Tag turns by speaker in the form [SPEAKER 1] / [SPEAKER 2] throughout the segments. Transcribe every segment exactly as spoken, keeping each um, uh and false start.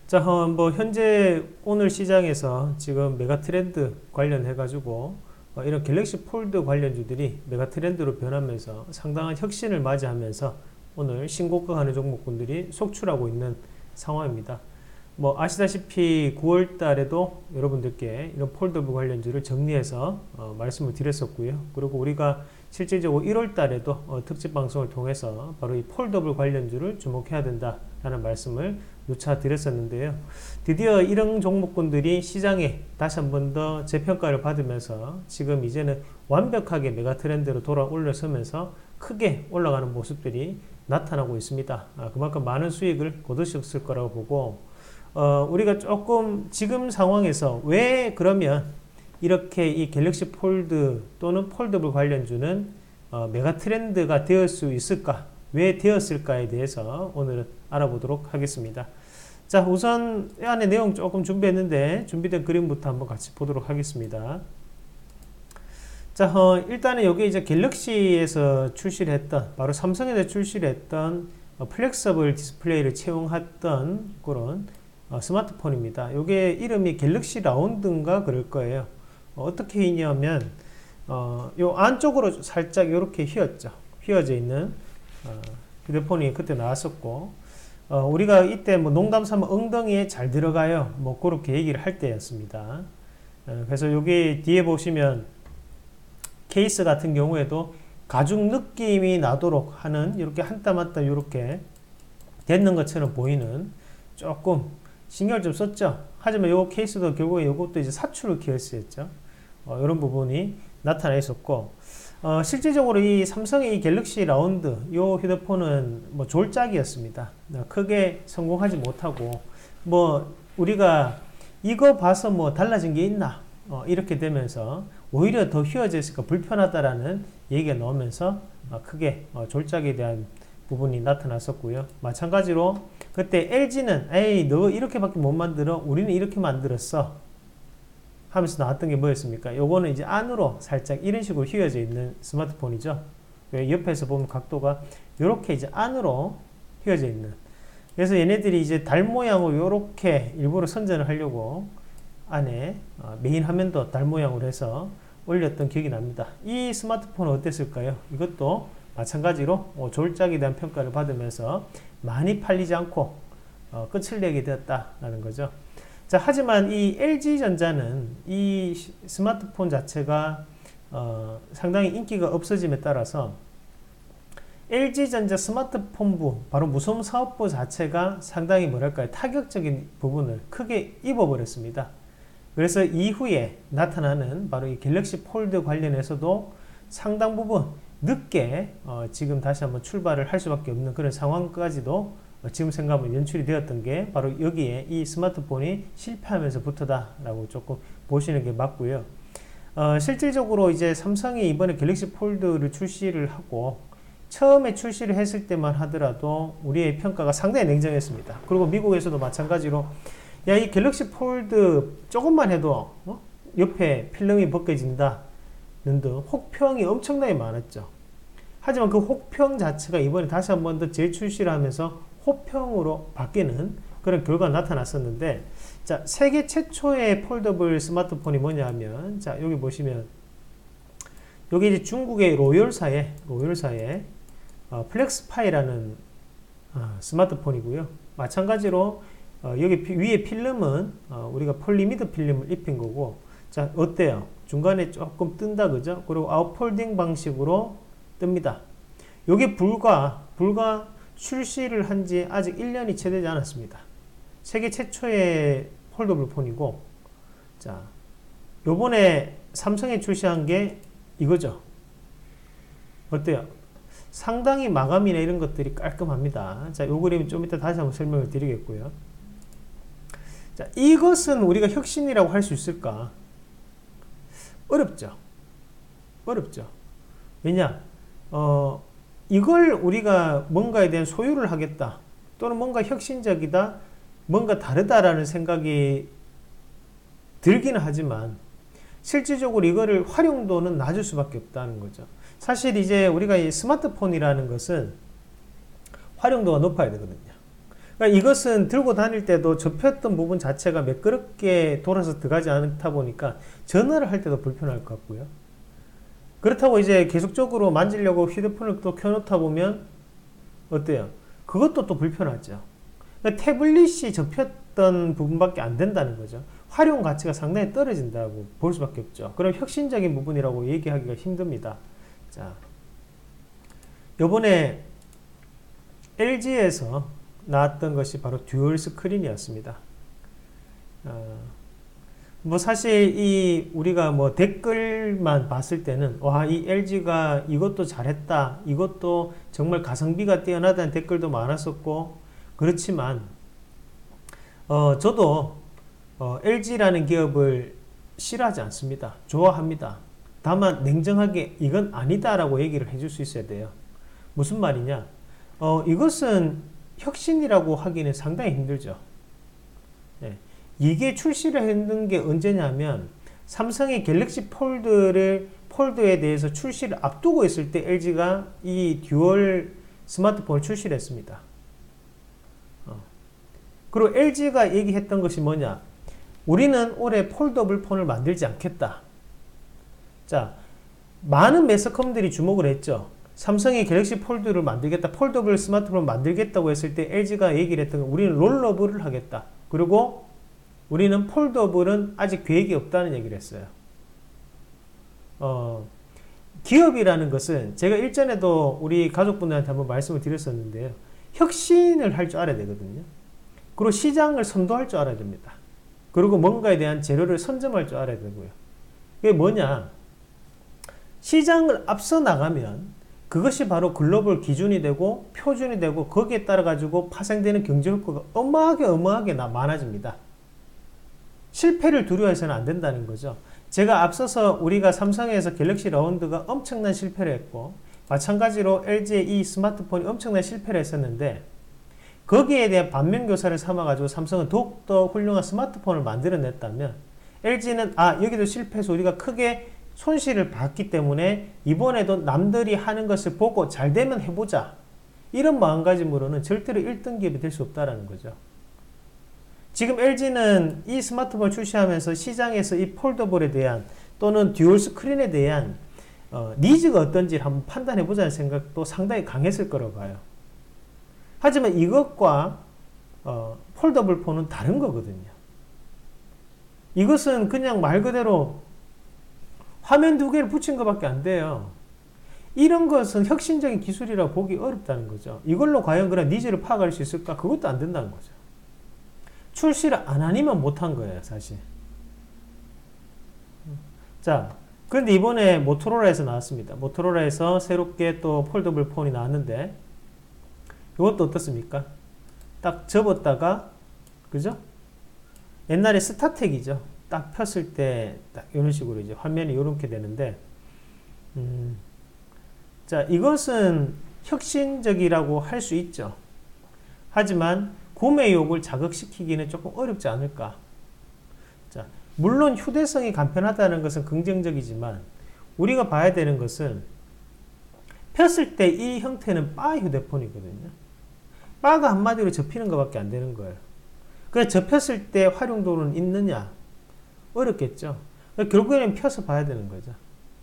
[SPEAKER 1] 자, 어, 뭐 현재 오늘 시장에서 지금 메가 트렌드 관련해 가지고 어, 이런 갤럭시 폴드 관련주들이 메가 트렌드로 변하면서 상당한 혁신을 맞이하면서 오늘 신고가 가는 종목군들이 속출하고 있는 상황입니다. 뭐 아시다시피 구월 달에도 여러분들께 이런 폴더블 관련주를 정리해서 어, 말씀을 드렸었고요. 그리고 우리가 실질적으로 일월 달에도 어, 특집 방송을 통해서 바로 이 폴더블 관련주를 주목해야 된다라는 말씀을 누차 드렸었는데요. 드디어 이런 종목군들이 시장에 다시 한 번 더 재평가를 받으면서 지금 이제는 완벽하게 메가 트렌드로 돌아 올라서면서 크게 올라가는 모습들이 나타나고 있습니다. 아, 그만큼 많은 수익을 거두셨을 거라고 보고 어, 우리가 조금 지금 상황에서 왜 그러면 이렇게 이 갤럭시 폴드 또는 폴더블 관련주는 어, 메가 트렌드가 되을 수 있을까? 왜 되었을까에 대해서 오늘은 알아보도록 하겠습니다. 자, 우선 이 안에 내용 조금 준비했는데 준비된 그림부터 한번 같이 보도록 하겠습니다. 자, 어, 일단은 여기 이제 갤럭시에서 출시를 했던, 바로 삼성에서 출시를 했던 어, 플렉서블 디스플레이를 채용했던 그런 어, 스마트폰입니다. 요게 이름이 갤럭시 라운드인가 그럴 거예요. 어, 떻게 했냐면 어, 요 안쪽으로 살짝 이렇게 휘었죠. 휘어져 있는 어, 휴대폰이 그때 나왔었고, 어, 우리가 이때 뭐 농담 삼아 엉덩이에 잘 들어가요. 뭐 그렇게 얘기를 할 때였습니다. 어, 그래서 여기 뒤에 보시면 케이스 같은 경우에도 가죽 느낌이 나도록 하는 이렇게 한 땀 한 땀 이렇게 댔는 것처럼 보이는 조금 신경을 좀 썼죠. 하지만 이 케이스도 결국에 이것도 이제 사출을 케이스였죠. 어, 이런 부분이 나타나 있었고, 어, 실질적으로 이 삼성의 이 갤럭시 라운드 이 휴대폰은 뭐 졸작이었습니다. 크게 성공하지 못하고, 뭐 우리가 이거 봐서 뭐 달라진 게 있나 어, 이렇게 되면서 오히려 더 휘어져 있으니까 불편하다라는 얘기가 나오면서 어, 크게 어, 졸작에 대한 부분이 나타났었고요. 마찬가지로 그때 엘지는 에이 너 이렇게밖에 못 만들어, 우리는 이렇게 만들었어 하면서 나왔던 게 뭐였습니까? 요거는 이제 안으로 살짝 이런 식으로 휘어져 있는 스마트폰이죠. 옆에서 보면 각도가 이렇게 이제 안으로 휘어져 있는, 그래서 얘네들이 이제 달 모양으로 이렇게 일부러 선전을 하려고 안에 메인 화면도 달 모양으로 해서 올렸던 기억이 납니다. 이 스마트폰은 어땠을까요? 이것도 마찬가지로 졸작에 대한 평가를 받으면서 많이 팔리지 않고 어, 끝을 내게 되었다라는 거죠. 자, 하지만 이 엘지전자는 이 스마트폰 자체가 어, 상당히 인기가 없어짐에 따라서 엘지전자 스마트폰부, 바로 무선 사업부 자체가 상당히 뭐랄까요, 타격적인 부분을 크게 입어버렸습니다. 그래서 이후에 나타나는 바로 이 갤럭시 폴드 관련해서도 상당 부분 늦게 어, 지금 다시 한번 출발을 할 수밖에 없는 그런 상황까지도 어, 지금 생각하면 연출이 되었던 게 바로 여기에 이 스마트폰이 실패하면서부터다라고 조금 보시는 게 맞고요. 어, 실질적으로 이제 삼성이 이번에 갤럭시 폴드를 출시를 하고 처음에 출시를 했을 때만 하더라도 우리의 평가가 상당히 냉정했습니다. 그리고 미국에서도 마찬가지로 야, 이 갤럭시 폴드 조금만 해도 어? 옆에 필름이 벗겨진다 는 등 혹평이 엄청나게 많았죠. 하지만 그 혹평 자체가 이번에 다시 한 번 더 재출시를 하면서 호평으로 바뀌는 그런 결과가 나타났었는데, 자, 세계 최초의 폴더블 스마트폰이 뭐냐 하면, 자, 여기 보시면 여기 이제 중국의 로열사의 로열사의 어, 플렉스파이라는 어, 스마트폰이고요. 마찬가지로 어, 여기 피, 위에 필름은 어, 우리가 폴리미드 필름을 입힌 거고, 자, 어때요? 중간에 조금 뜬다, 그죠? 그리고 아웃폴딩 방식으로 뜹니다. 요게 불과, 불과 출시를 한 지 아직 일 년이 채 되지 않았습니다. 세계 최초의 폴더블 폰이고, 자, 요번에 삼성이 출시한 게 이거죠. 어때요? 상당히 마감이나 이런 것들이 깔끔합니다. 자, 요 그림 좀 이따 다시 한번 설명을 드리겠고요. 자, 이것은 우리가 혁신이라고 할 수 있을까? 어렵죠. 어렵죠. 왜냐? 어, 이걸 우리가 뭔가에 대한 소유를 하겠다, 또는 뭔가 혁신적이다, 뭔가 다르다라는 생각이 들기는 하지만 실질적으로 이거를 활용도는 낮을 수밖에 없다는 거죠. 사실 이제 우리가 이 스마트폰이라는 것은 활용도가 높아야 되거든요. 그러니까 이것은 들고 다닐 때도 접혔던 부분 자체가 매끄럽게 돌아서 들어가지 않다 보니까 전화를 할 때도 불편할 것 같고요. 그렇다고 이제 계속적으로 만지려고 휴대폰을 또 켜놓다 보면 어때요? 그것도 또 불편하죠. 그러니까 태블릿이 접혔던 부분밖에 안 된다는 거죠. 활용 가치가 상당히 떨어진다고 볼 수밖에 없죠. 그럼 혁신적인 부분이라고 얘기하기가 힘듭니다. 자, 요번에 엘지에서 나왔던 것이 바로 듀얼 스크린이었습니다. 어, 뭐 사실 이 우리가 뭐 댓글만 봤을 때는 와, 이 엘지가 이것도 잘했다, 이것도 정말 가성비가 뛰어나다는 댓글도 많았었고, 그렇지만 어, 저도 어, 엘지라는 기업을 싫어하지 않습니다. 좋아합니다. 다만 냉정하게 이건 아니다라고 얘기를 해줄 수 있어야 돼요. 무슨 말이냐? 어, 이것은 혁신이라고 하기는 상당히 힘들죠. 네. 이게 출시를 했는 게 언제냐면 삼성의 갤럭시 폴드를 폴드에 대해서 출시를 앞두고 있을 때 엘지가 이 듀얼 스마트폰을 출시를 했습니다. 어. 그리고 엘지가 얘기했던 것이 뭐냐? 우리는 올해 폴더블 폰을 만들지 않겠다. 자, 많은 매스컴들이 주목을 했죠. 삼성이 갤럭시 폴드를 만들겠다, 폴더블 스마트폰을 만들겠다고 했을 때 엘지가 얘기를 했던 건 우리는 롤러블을 하겠다. 그리고 우리는 폴더블은 아직 계획이 없다는 얘기를 했어요. 어, 기업이라는 것은 제가 일전에도 우리 가족분들한테 한번 말씀을 드렸었는데요. 혁신을 할 줄 알아야 되거든요. 그리고 시장을 선도할 줄 알아야 됩니다. 그리고 뭔가에 대한 재료를 선점할 줄 알아야 되고요. 이게 뭐냐? 시장을 앞서 나가면 그것이 바로 글로벌 기준이 되고 표준이 되고 거기에 따라 가지고 파생되는 경제 효과가 어마하게 어마하게 많아집니다. 실패를 두려워해서는 안 된다는 거죠. 제가 앞서서 우리가 삼성에서 갤럭시 라운드가 엄청난 실패를 했고, 마찬가지로 엘지의 이 스마트폰이 엄청난 실패를 했었는데, 거기에 대한 반면교사를 삼아가지고 삼성은 더욱더 훌륭한 스마트폰을 만들어냈다면, 엘지는 아, 여기도 실패해서 우리가 크게 손실을 봤기 때문에 이번에도 남들이 하는 것을 보고 잘 되면 해보자, 이런 마음가짐으로는 절대로 일 등 기업이 될 수 없다는 거죠. 지금 엘지는 이 스마트폰을 출시하면서 시장에서 이 폴더블에 대한 또는 듀얼 스크린에 대한 어, 니즈가 어떤지를 한번 판단해 보자는 생각도 상당히 강했을 거라고 봐요. 하지만 이것과 어, 폴더블 폰은 다른 거거든요. 이것은 그냥 말 그대로 화면 두 개를 붙인 것밖에 안 돼요. 이런 것은 혁신적인 기술이라고 보기 어렵다는 거죠. 이걸로 과연 그런 니즈를 파악할 수 있을까? 그것도 안 된다는 거죠. 출시를 안 하니만 못한 거예요, 사실. 자, 그런데 이번에 모토로라에서 나왔습니다. 모토로라에서 새롭게 또 폴더블 폰이 나왔는데, 이것도 어떻습니까? 딱 접었다가, 그죠? 옛날에 스타텍이죠. 딱 폈을 때, 딱 이런 식으로 이제 화면이 이렇게 되는데, 음, 자, 이것은 혁신적이라고 할 수 있죠. 하지만, 구매욕을 자극시키기는 조금 어렵지 않을까. 자, 물론 휴대성이 간편하다는 것은 긍정적이지만 우리가 봐야 되는 것은 폈을 때 이 형태는 바 휴대폰이거든요. 바가 한마디로 접히는 것밖에 안 되는 거예요. 그래서 접혔을 때 활용도는 있느냐? 어렵겠죠. 그러니까 결국에는 펴서 봐야 되는 거죠.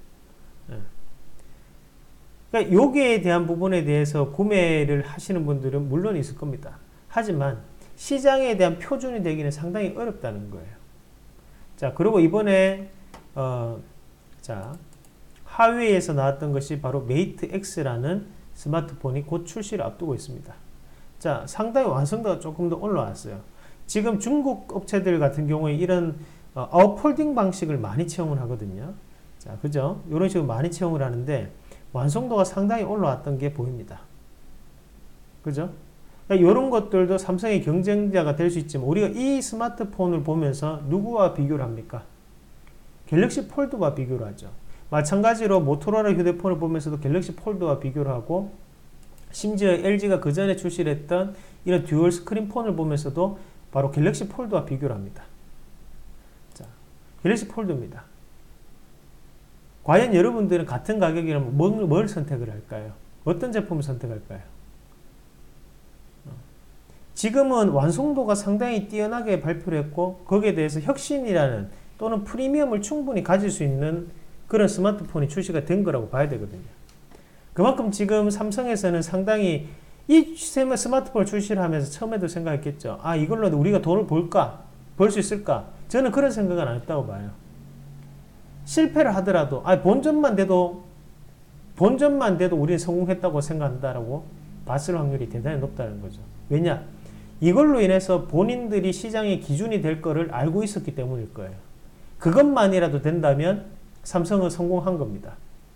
[SPEAKER 1] 그러니까 여기에 대한 부분에 대해서 구매를 하시는 분들은 물론 있을 겁니다. 하지만 시장에 대한 표준이 되기는 상당히 어렵다는 거예요. 자, 그리고 이번에 어, 자, 하웨이에서 나왔던 것이 바로 메이트 X라는 스마트폰이 곧 출시를 앞두고 있습니다. 자, 상당히 완성도가 조금 더 올라왔어요. 지금 중국 업체들 같은 경우에 이런 어, 어폴딩 방식을 많이 채용을 하거든요. 자, 그죠? 이런 식으로 많이 채용을 하는데 완성도가 상당히 올라왔던 게 보입니다. 그죠? 그러니까 이런 것들도 삼성의 경쟁자가 될 수 있지만 우리가 이 스마트폰을 보면서 누구와 비교를 합니까? 갤럭시 폴드와 비교를 하죠. 마찬가지로 모토로라 휴대폰을 보면서도 갤럭시 폴드와 비교를 하고 심지어 엘지가 그 전에 출시를 했던 이런 듀얼 스크린 폰을 보면서도 바로 갤럭시 폴드와 비교를 합니다. 자, 갤럭시 폴드입니다. 과연 여러분들은 같은 가격이라면 뭘, 뭘 선택을 할까요? 어떤 제품을 선택할까요? 지금은 완성도가 상당히 뛰어나게 발표를 했고 거기에 대해서 혁신이라는 또는 프리미엄을 충분히 가질 수 있는 그런 스마트폰이 출시가 된 거라고 봐야 되거든요. 그만큼 지금 삼성에서는 상당히 이 스마트폰을 출시를 하면서 처음에도 생각했겠죠. 아, 이걸로 우리가 돈을 벌까? 벌 수 있을까? 저는 그런 생각은 안 했다고 봐요. 실패를 하더라도 아, 본전만 돼도 본전만 돼도 우리는 성공했다고 생각한다라고 봤을 확률이 대단히 높다는 거죠. 왜냐? 이걸로 인해서 본인들이 시장의 기준이 될 거를 알고 있었기 때문일 거예요. 그것만이라도 된다면 삼성은 성공한 겁니다.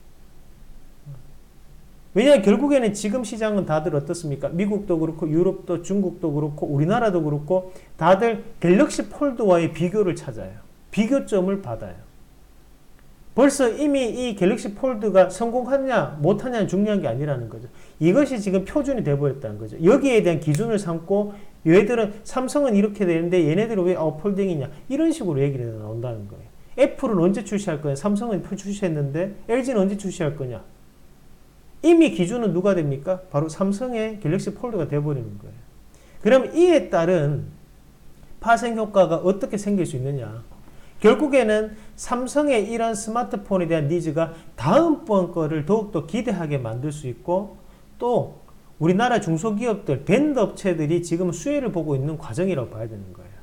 [SPEAKER 1] 왜냐하면 결국에는 지금 시장은 다들 어떻습니까? 미국도 그렇고 유럽도 중국도 그렇고 우리나라도 그렇고 다들 갤럭시 폴드와의 비교를 찾아요. 비교점을 받아요. 벌써 이미 이 갤럭시 폴드가 성공하냐 못하냐는 중요한 게 아니라는 거죠. 이것이 지금 표준이 돼버렸다는 거죠. 여기에 대한 기준을 삼고 얘들은 삼성은 이렇게 되는데 얘네들은 왜 아웃 폴딩이냐 이런 식으로 얘기를 나온다는 거예요. 애플은 언제 출시할 거냐? 삼성은 출시했는데 엘지는 언제 출시할 거냐? 이미 기준은 누가 됩니까? 바로 삼성의 갤럭시 폴드가 돼버리는 거예요. 그럼 이에 따른 파생 효과가 어떻게 생길 수 있느냐? 결국에는 삼성의 이런 스마트폰에 대한 니즈가 다음번 거를 더욱더 기대하게 만들 수 있고 또 우리나라 중소기업들, 밴드 업체들이 지금 수혜를 보고 있는 과정이라고 봐야 되는 거예요.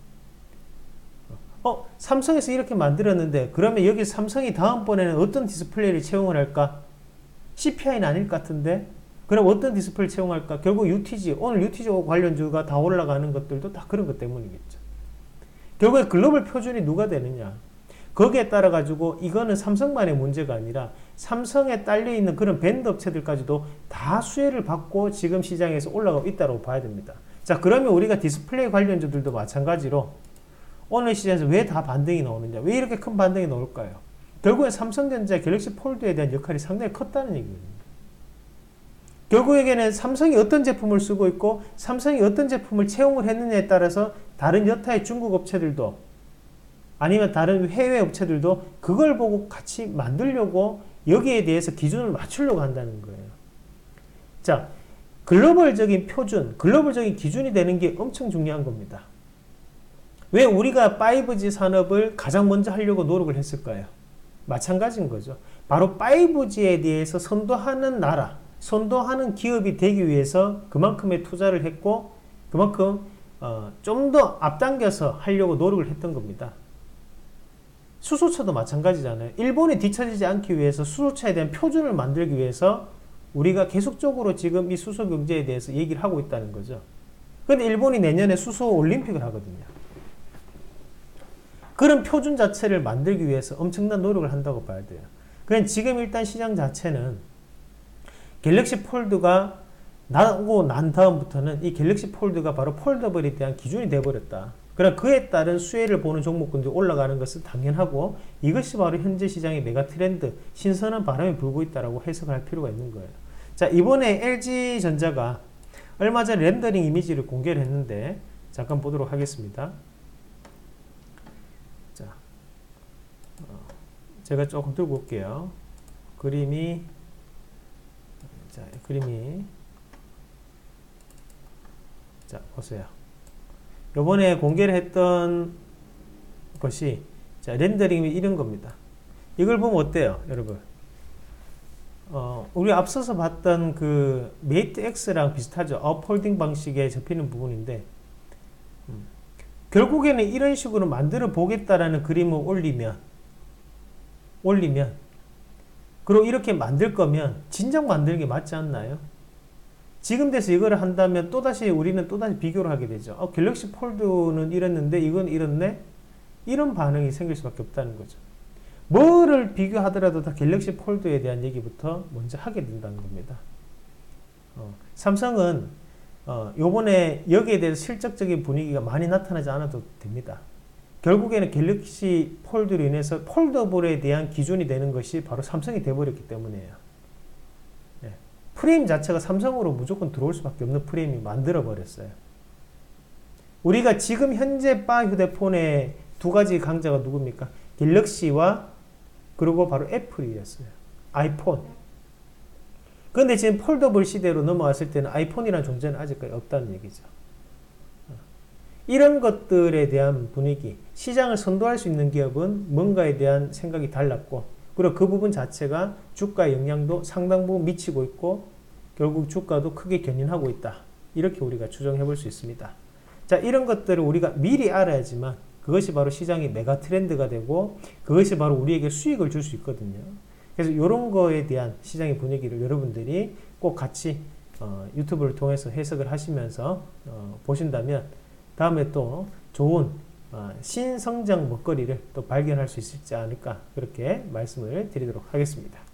[SPEAKER 1] 어, 삼성에서 이렇게 만들었는데 그러면 여기 삼성이 다음번에는 어떤 디스플레이를 채용을 할까? 씨피아이는 아닐 것 같은데 그럼 어떤 디스플레이를 채용할까? 결국 유티지, 오늘 유티지 관련주가 다 올라가는 것들도 다 그런 것 때문이겠죠. 결국에 글로벌 표준이 누가 되느냐? 거기에 따라 가지고 이거는 삼성만의 문제가 아니라 삼성에 딸려있는 그런 밴드 업체들까지도 다 수혜를 받고 지금 시장에서 올라가고 있다고 봐야 됩니다. 자, 그러면 우리가 디스플레이 관련주들도 마찬가지로 오늘 시장에서 왜 다 반등이 나오느냐? 왜 이렇게 큰 반등이 나올까요? 결국엔 삼성전자 갤럭시 폴드에 대한 역할이 상당히 컸다는 얘기거든요. 결국에는 삼성이 어떤 제품을 쓰고 있고 삼성이 어떤 제품을 채용을 했느냐에 따라서 다른 여타의 중국 업체들도 아니면 다른 해외 업체들도 그걸 보고 같이 만들려고 여기에 대해서 기준을 맞추려고 한다는 거예요. 자, 글로벌적인 표준, 글로벌적인 기준이 되는 게 엄청 중요한 겁니다. 왜 우리가 파이브지 산업을 가장 먼저 하려고 노력을 했을까요? 마찬가지인 거죠. 바로 파이브지에 대해서 선도하는 나라, 선도하는 기업이 되기 위해서 그만큼의 투자를 했고 그만큼 어, 좀 더 앞당겨서 하려고 노력을 했던 겁니다. 수소차도 마찬가지잖아요. 일본이 뒤처지지 않기 위해서 수소차에 대한 표준을 만들기 위해서 우리가 계속적으로 지금 이 수소 경제에 대해서 얘기를 하고 있다는 거죠. 그런데 일본이 내년에 수소 올림픽을 하거든요. 그런 표준 자체를 만들기 위해서 엄청난 노력을 한다고 봐야 돼요. 그냥 지금 일단 시장 자체는 갤럭시 폴드가 나오고 난 다음부터는 이 갤럭시 폴드가 바로 폴더블에 대한 기준이 되어버렸다. 그럼 그에 따른 수혜를 보는 종목군들이 올라가는 것은 당연하고 이것이 바로 현재 시장의 메가 트렌드, 신선한 바람이 불고 있다고 해석할 필요가 있는 거예요. 자, 이번에 엘지전자가 얼마 전에 렌더링 이미지를 공개를 했는데 잠깐 보도록 하겠습니다. 자, 어, 제가 조금 들고 올게요. 그림이 자, 그림이 자, 보세요. 요번에 공개를 했던 것이 자, 렌더링이 이런 겁니다. 이걸 보면 어때요, 여러분? 어, 우리 앞서서 봤던 그 메이트 X랑 비슷하죠. 업홀딩 방식에 접히는 부분인데 음, 결국에는 이런 식으로 만들어 보겠다라는 그림을 올리면 올리면 그리고 이렇게 만들 거면 진작 만드는 게 맞지 않나요? 지금 돼서 이거를 한다면 또다시 우리는 또다시 비교를 하게 되죠. 어, 갤럭시 폴드는 이랬는데 이건 이렇네? 이런 반응이 생길 수밖에 없다는 거죠. 뭐를 비교하더라도 다 갤럭시 폴드에 대한 얘기부터 먼저 하게 된다는 겁니다. 어, 삼성은 어, 요번에 여기에 대해서 실적적인 분위기가 많이 나타나지 않아도 됩니다. 결국에는 갤럭시 폴드로 인해서 폴더블에 대한 기준이 되는 것이 바로 삼성이 돼버렸기 때문이에요. 네. 프레임 자체가 삼성으로 무조건 들어올 수밖에 없는 프레임이 만들어버렸어요. 우리가 지금 현재 바 휴대폰의 두 가지 강자가 누굽니까? 갤럭시와 그리고 바로 애플이었어요. 아이폰. 그런데 지금 폴더블 시대로 넘어왔을 때는 아이폰이라는 존재는 아직까지 없다는 얘기죠. 이런 것들에 대한 분위기, 시장을 선도할 수 있는 기업은 뭔가에 대한 생각이 달랐고, 그리고 그 부분 자체가 주가의 영향도 상당 부분 미치고 있고, 결국 주가도 크게 견인하고 있다. 이렇게 우리가 추정해 볼 수 있습니다. 자, 이런 것들을 우리가 미리 알아야지만 그것이 바로 시장의 메가 트렌드가 되고, 그것이 바로 우리에게 수익을 줄 수 있거든요. 그래서 이런 거에 대한 시장의 분위기를 여러분들이 꼭 같이 어, 유튜브를 통해서 해석을 하시면서 어, 보신다면 다음에 또 좋은 어, 신성장 먹거리를 또 발견할 수 있지 않을까, 그렇게 말씀을 드리도록 하겠습니다.